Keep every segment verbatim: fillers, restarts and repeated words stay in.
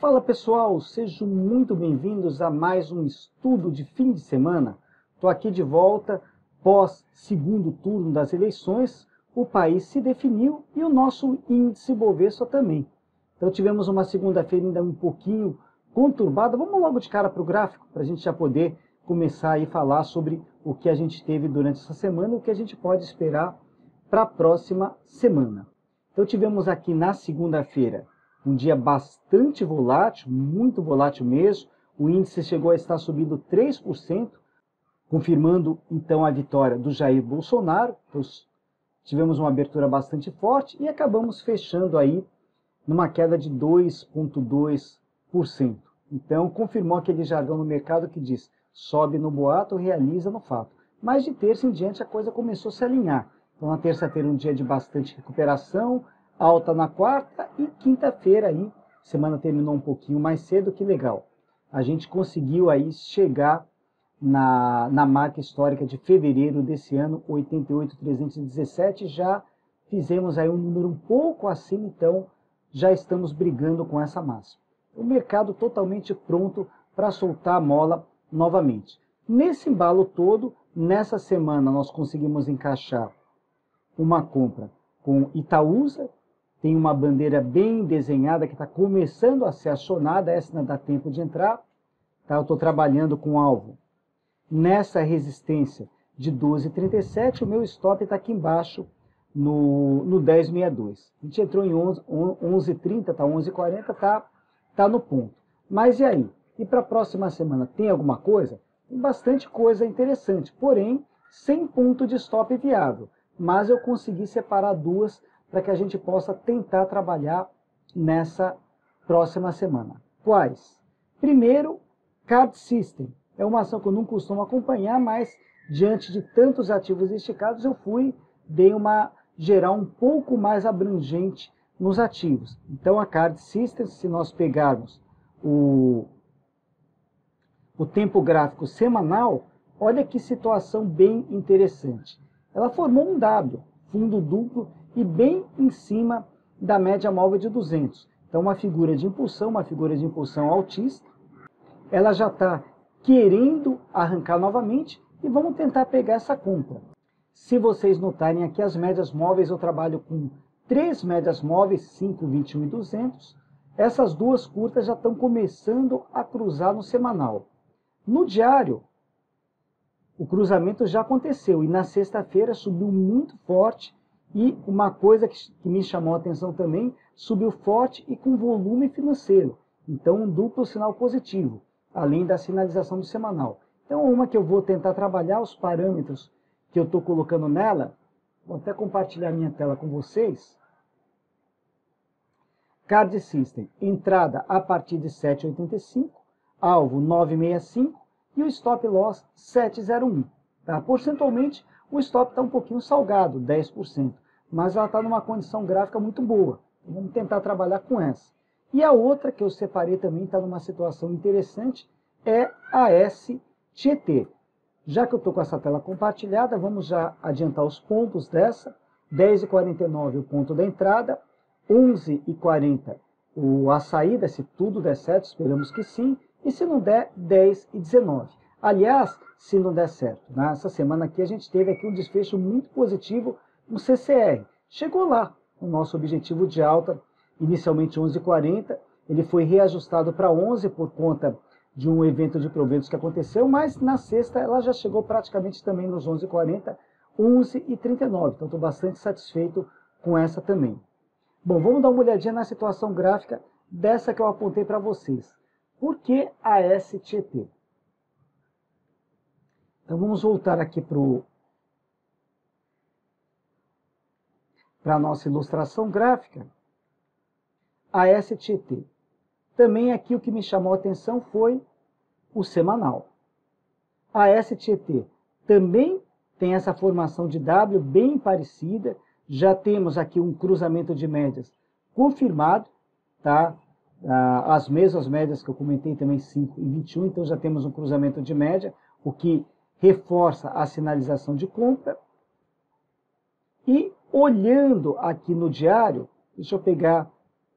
Fala pessoal, sejam muito bem-vindos a mais um estudo de fim de semana. Estou aqui de volta pós segundo turno das eleições, o país se definiu e o nosso índice Bovespa também. Então tivemos uma segunda-feira ainda um pouquinho conturbada. Vamos logo de cara para o gráfico, para a gente já poder começar a falar sobre o que a gente teve durante essa semana e o que a gente pode esperar para a próxima semana. Então tivemos aqui na segunda-feira um dia bastante volátil, muito volátil mesmo. O índice chegou a estar subindo três por cento, confirmando então a vitória do Jair Bolsonaro. Então, tivemos uma abertura bastante forte e acabamos fechando aí numa queda de dois vírgula dois por cento. Então, confirmou aquele jargão no mercado que diz: sobe no boato, realiza no fato. Mas de terça em diante a coisa começou a se alinhar. Então, na terça-feira, um dia de bastante recuperação, alta na quarta e quinta-feira aí, semana terminou um pouquinho mais cedo, que legal. A gente conseguiu aí chegar na, na marca histórica de fevereiro desse ano, oitenta e oito mil trezentos e dezessete, já fizemos aí um número um pouco acima, então já estamos brigando com essa máxima. O mercado totalmente pronto para soltar a mola novamente. Nesse embalo todo, nessa semana nós conseguimos encaixar uma compra com Itaúsa. Tem uma bandeira bem desenhada que está começando a ser acionada, essa não dá tempo de entrar. Tá? Eu estou trabalhando com alvo nessa resistência de doze vírgula trinta e sete, o meu stop está aqui embaixo no, no dez vírgula sessenta e dois. A gente entrou em onze vírgula trinta, está onze vírgula quarenta, está tá no ponto. Mas e aí? E para a próxima semana, tem alguma coisa? Tem bastante coisa interessante, porém, sem ponto de stop viável. Mas eu consegui separar duas para que a gente possa tentar trabalhar nessa próxima semana. Quais? Primeiro, Card System. É uma ação que eu não costumo acompanhar, mas diante de tantos ativos esticados, eu fui, dei uma geral um pouco mais abrangente nos ativos. Então, a Card System, se nós pegarmos o, o tempo gráfico semanal, olha que situação bem interessante. Ela formou um W, fundo duplo, e bem em cima da média móvel de duzentos. Então, uma figura de impulsão, uma figura de impulsão altista. Ela já está querendo arrancar novamente e vamos tentar pegar essa compra. Se vocês notarem aqui as médias móveis, eu trabalho com três médias móveis, cinco, vinte e um e duzentos. Essas duas curtas já estão começando a cruzar no semanal. No diário, o cruzamento já aconteceu e na sexta-feira subiu muito forte. E uma coisa que me chamou a atenção também, subiu forte e com volume financeiro. Então, um duplo sinal positivo, além da sinalização do semanal. Então, uma que eu vou tentar trabalhar, os parâmetros que eu estou colocando nela, vou até compartilhar minha tela com vocês. Card System, entrada a partir de sete vírgula oitenta e cinco, alvo nove vírgula sessenta e cinco e o stop loss sete vírgula zero um. Tá? Porcentualmente, o stop está um pouquinho salgado, dez por cento. Mas ela está numa condição gráfica muito boa. Então, vamos tentar trabalhar com essa. E a outra que eu separei também está numa situação interessante, é a S T T. Já que eu estou com essa tela compartilhada, vamos já adiantar os pontos dessa. dez e quarenta e nove o ponto da entrada, onze e quarenta o, a saída, se tudo der certo, esperamos que sim. E se não der, dez e dezenove. Aliás, se não der certo, nessa semana aqui a gente teve aqui um desfecho muito positivo no C C R. Chegou lá o nosso objetivo de alta, inicialmente onze e quarenta, ele foi reajustado para onze por conta de um evento de proventos que aconteceu, mas na sexta ela já chegou praticamente também nos onze e quarenta, onze e trinta e nove, então estou bastante satisfeito com essa também. Bom, vamos dar uma olhadinha na situação gráfica dessa que eu apontei para vocês. Por que a S T T? Então vamos voltar aqui para o para a nossa ilustração gráfica, a S T T. Também aqui o que me chamou a atenção foi o semanal. A S T T também tem essa formação de W bem parecida, já temos aqui um cruzamento de médias confirmado, tá? As mesmas médias que eu comentei também, cinco e vinte e um, então já temos um cruzamento de média, o que reforça a sinalização de compra. E olhando aqui no diário, deixa eu pegar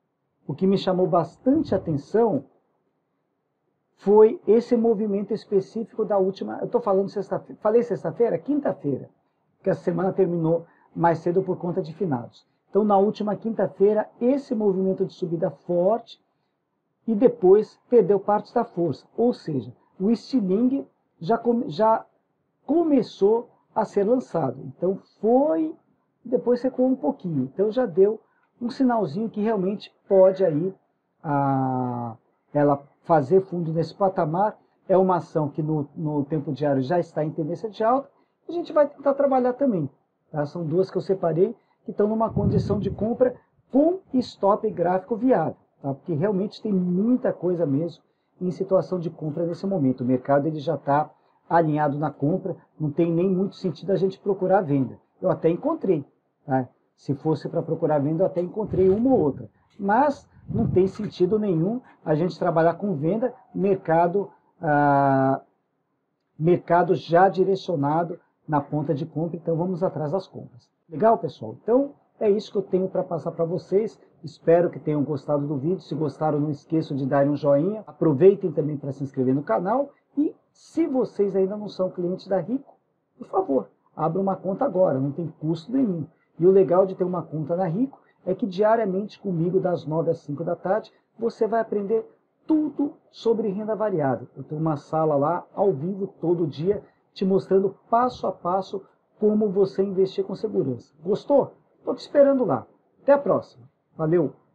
o que me chamou bastante atenção foi esse movimento específico da última, eu estou falando sexta-feira, falei sexta-feira? Quinta-feira, que a semana terminou mais cedo por conta de finados. Então, na última quinta-feira, esse movimento de subida forte e depois perdeu parte da força. Ou seja, o estilingue já, come, já começou a ser lançado. Então, foi, depois secou um pouquinho. Então, já deu um sinalzinho que realmente pode aí a, ela fazer fundo nesse patamar. É uma ação que no, no tempo diário já está em tendência de alta. A gente vai tentar trabalhar também. Tá? São duas que eu separei que estão numa condição de compra com stop gráfico viável. Tá? Porque realmente tem muita coisa mesmo em situação de compra nesse momento. O mercado ele já está alinhado na compra, não tem nem muito sentido a gente procurar venda. Eu até encontrei. Tá? Se fosse para procurar venda, eu até encontrei uma ou outra. Mas não tem sentido nenhum a gente trabalhar com venda, mercado, ah, mercado já direcionado na ponta de compra. Então vamos atrás das compras. Legal, pessoal? Então é isso que eu tenho para passar para vocês. Espero que tenham gostado do vídeo. Se gostaram, não esqueçam de dar um joinha. Aproveitem também para se inscrever no canal. E se vocês ainda não são clientes da Rico, por favor, abra uma conta agora. Não tem custo nenhum. E o legal de ter uma conta na Rico é que diariamente comigo, das nove às cinco da tarde, você vai aprender tudo sobre renda variável. Eu tenho uma sala lá, ao vivo, todo dia, te mostrando passo a passo como você investir com segurança. Gostou? Estou te esperando lá. Até a próxima. Valeu!